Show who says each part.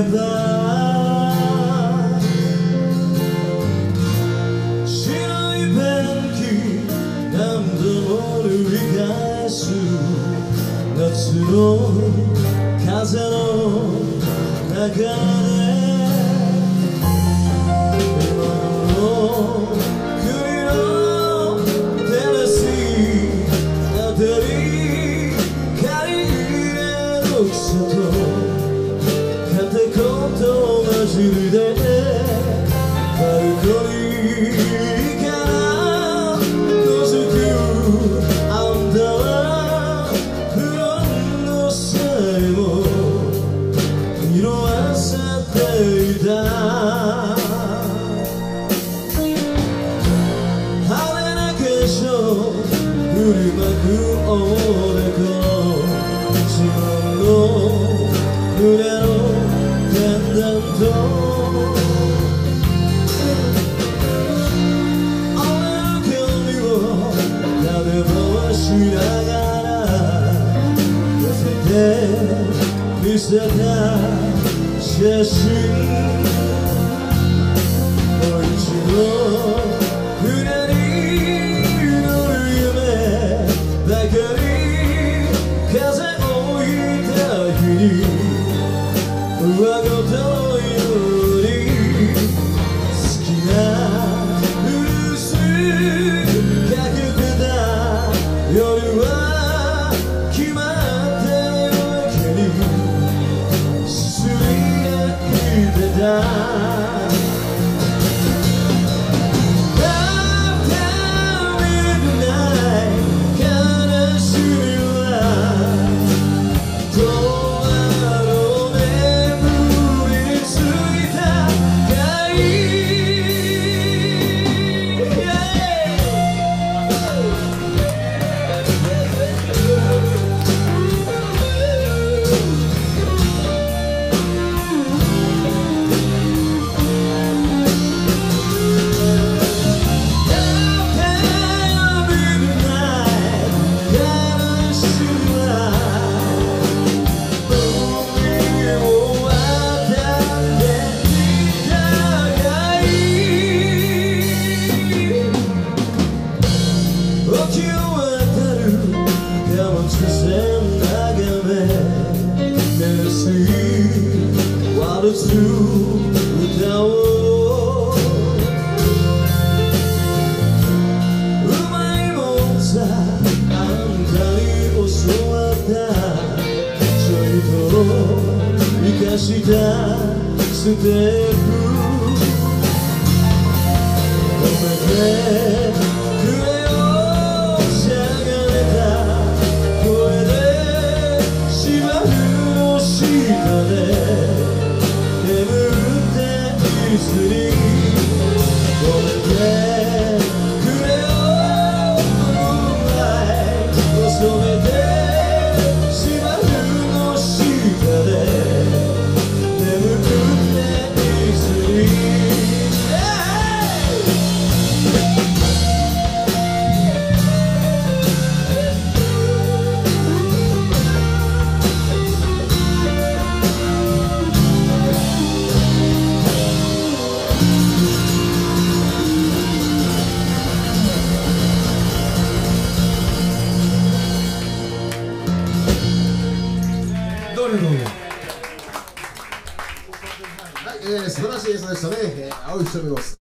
Speaker 1: ば白いペンキ何度も塗り返す夏の風の中で今の国のテラスあたり借り入れの草と片言混じりでバルコニーから覗くあんたはフロンのさえも色あせていた派手な化粧振りまくおでこ自慢の胸のペンダントしながら寄せて見せた写真もう一度船に乗る夢ばかり風を置いた日に上ごとのように好きな薄くかけてた夜は決まったわけにすり抜けてたワルツ歌おううまいもんさあんたに教わったちょいと生かしたステップ止めてくれよしゃがれた声で芝生の下でいつに止めてくれよ細めて芝生の下で眠っていつに
Speaker 2: 素晴らしい演奏でしたね。青い瞳を